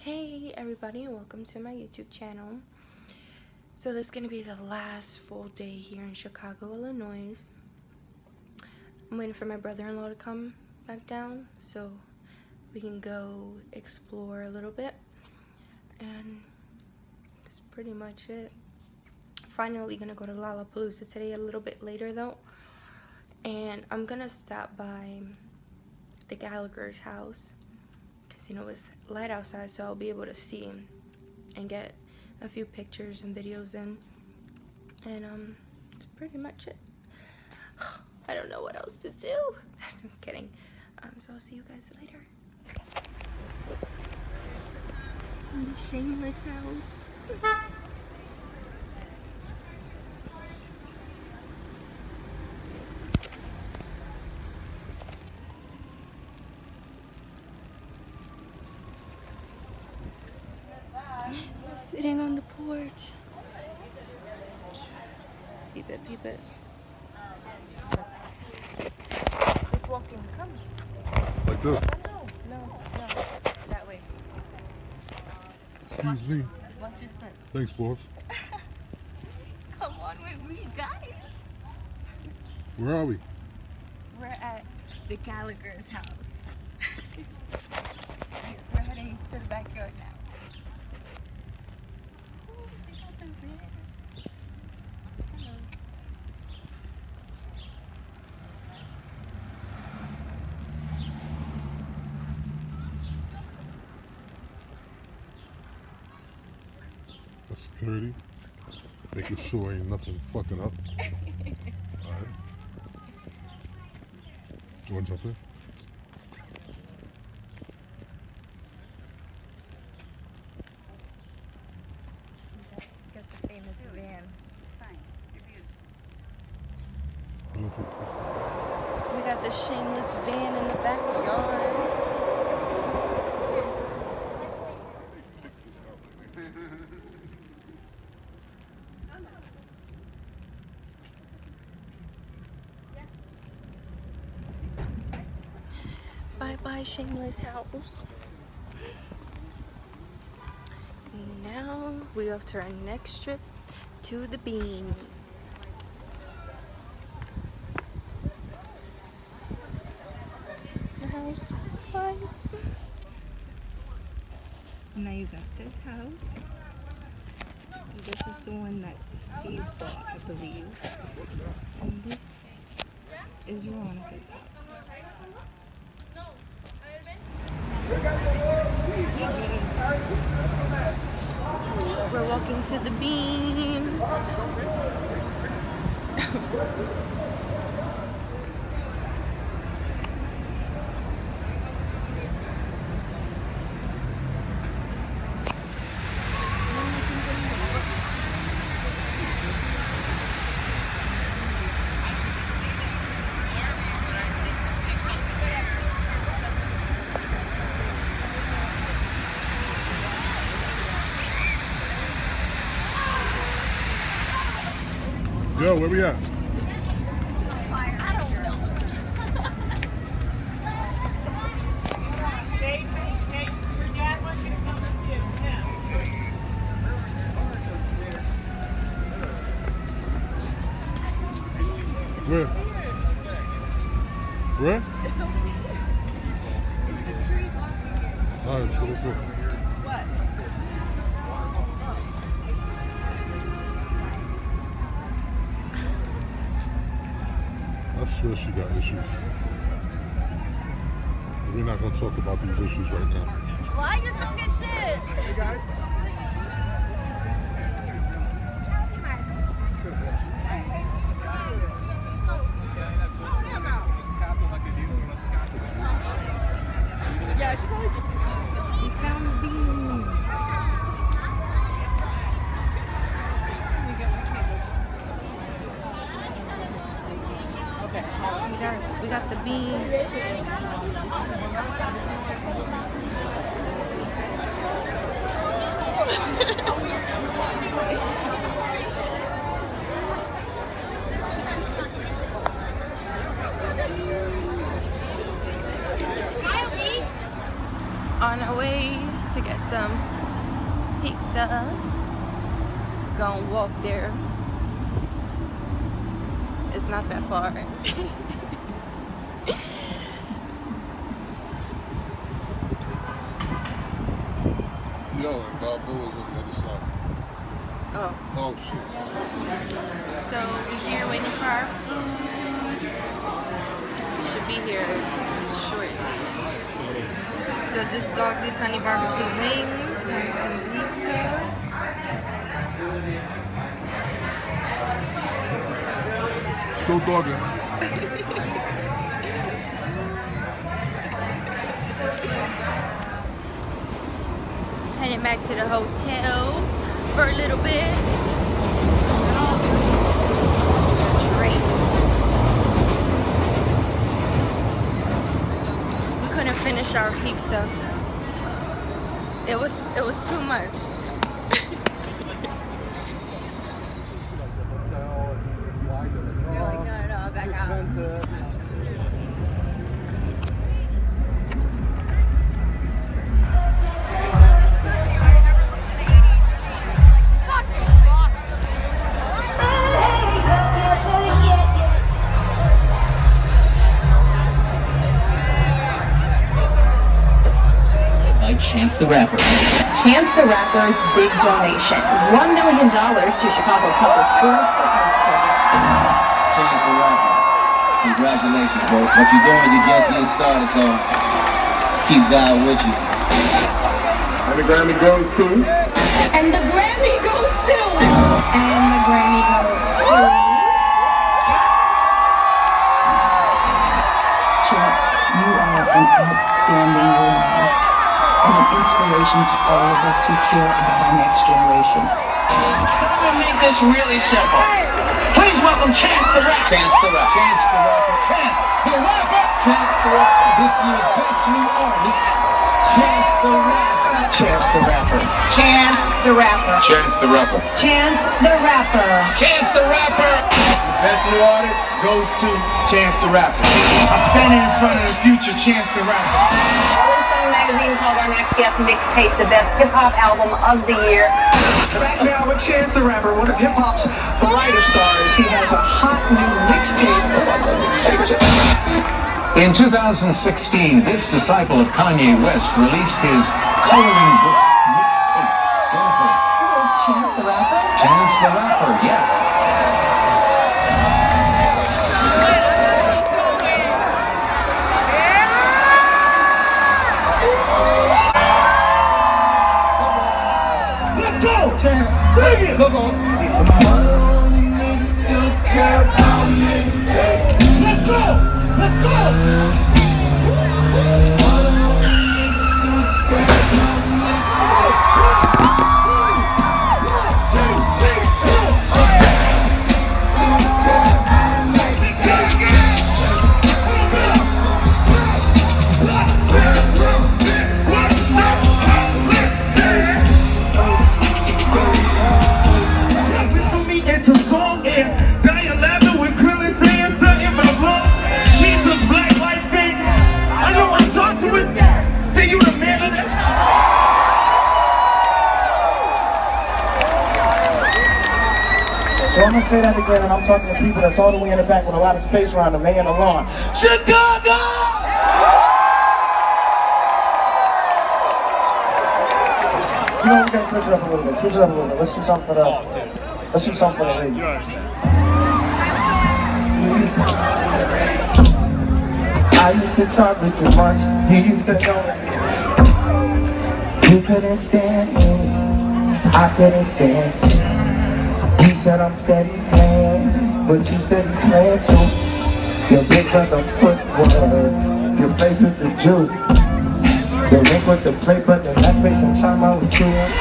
Hey everybody, welcome to my YouTube channel. So this is going to be the last full day here in Chicago, Illinois. I'm waiting for my brother-in-law to come back down so we can go explore a little bit. And that's pretty much it. Finally gonna go to Lalapalooza today, a little bit later though. And I'm gonna stop by the Gallagher's house. You know, it's light outside, so I'll be able to see and get a few pictures and videos in. And that's pretty much it. I don't know what else to do. I'm kidding. So I'll see you guys later. In the Shameless house. Sitting on the porch. Peep it, peep it. Just walking, come. Like this? Oh, no, that way. Excuse me. Watch your step. Thanks, boss. Come on with me, guys. Where are we? We're at the Gallagher's house. We're heading to the backyard now. Security, making sure ain't nothing fucking up. Alright. Do you want to jump in? Got the famous van. We got the Shameless van in the backyard. Bye-bye, Shameless house. Now we're off to our next trip to the Bean. The house. Bye. Now you got this house. This is the one that Steve bought, I believe. And this is Veronica's house. We're walking to the Bean. Yo, where we at? Where? Where? It's over there. It's the tree blocking it. Alright, let's go. What? I swear she got issues. But we're not going to talk about these issues right now. Why you talking shit? Hey guys. We found the Bean. We got the Bean. On our way to get some pizza. Gonna walk there. It's not that far. Yo, and Balboa's on the other side. Oh. Oh shit. So we're here waiting for our food. We should be here shortly. So just dog these honey barbecue wings and some pizza. Still dogging. Heading back to the hotel for a little bit. We couldn't finish our pizza. It was too much. You're like, no, back out. Chance the Rapper. Chance the Rapper's big donation. $1 million to Chicago Public Schools for AIDS programs. Chance the Rapper. Congratulations, bro. What you're doing, you're just getting started, so keep God with you. And the Grammy goes to? And the Grammy goes to? And the Grammy goes to? Chance, you are an outstanding role model and an inspiration to all of us who care about our next generation. So I'm gonna make this really simple. Please welcome Chance the Rapper. Chance the Rapper. Chance the Rapper. Chance the Rapper. Chance the Rapper. This year's best new artist. Chance the Rapper. Chance the Rapper. Chance the Rapper. Chance the Rapper. Chance the Rapper. Chance the Rapper. Best new artist goes to Chance the Rapper. I'm standing in front of the future Chance the Rapper. Rolling Stone magazine called our next guest mixtape the best hip-hop album of the year. Back now with Chance the Rapper, one of hip-hop's brighter stars. He has a hot new mixtape. In 2016, this disciple of Kanye West released his coloring book mixtape. Jennifer. Who is Chance the Rapper? Chance the Rapper, yes. Let's go, Chance. Dig it. Look on. Let's go. Let's go. So I'm gonna say that again, and I'm talking to people that's all the way in the back with a lot of space around them. They in the lawn. Chicago! You know, we gotta switch it up a little bit. Switch it up a little bit. Let's do something for the. Let's do something for the ladies. I used to talk way too much. You used to know. You couldn't stand me. I couldn't stand you. You said I'm steady playing, but you steady playing too. Your big brother footwork, your place is the Jew. The ring with the plate, but in that space and time I was too young.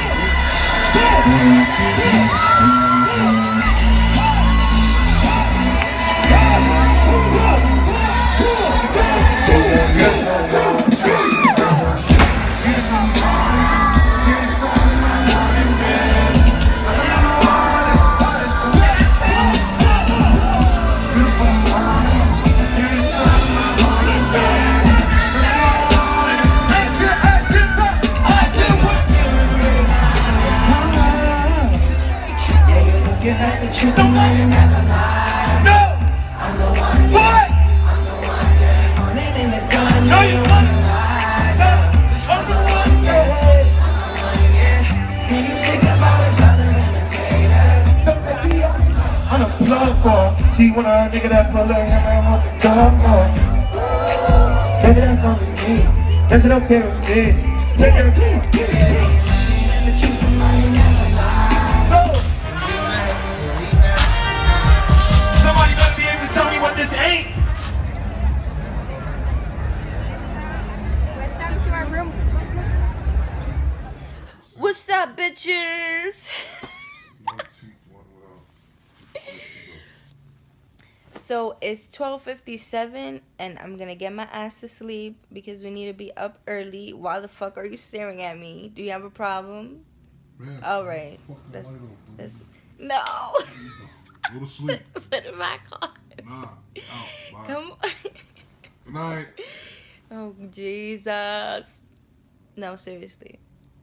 she want a nigga that pull her hair on the come on. Baby, that's only me. That shit okay with me. Somebody better be able to tell me what this ain't. Welcome to our room. What's up, bitches? So it's 12:57 and I'm gonna get my ass to sleep because we need to be up early. Why the fuck are you staring at me? Do you have a problem? Man, all right. No. Go to sleep. Put it back on. Nah. Out. Bye. Come on. Good night. Oh, Jesus. No, seriously.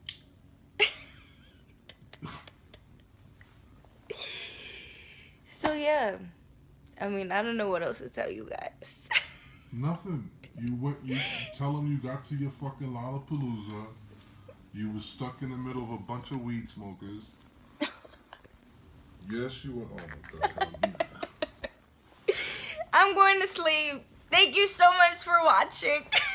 So, yeah. I mean, I don't know what else to tell you guys. Nothing. You tell them you got to your fucking lalapalooza. You was stuck in the middle of a bunch of weed smokers. Yes, you were. Oh my God. I'm going to sleep. Thank you so much for watching.